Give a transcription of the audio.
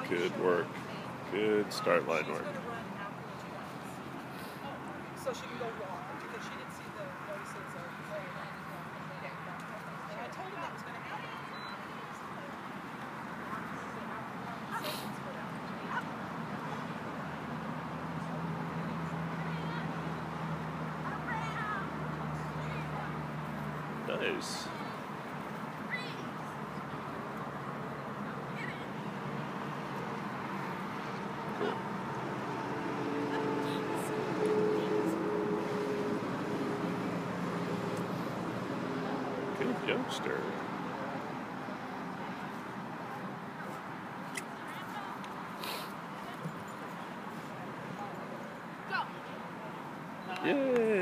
Good work. Good start line work. So she can go walk because she didn't see the notices of and I told him that was going to happen. Nice. Cool. Good youngster. Yay!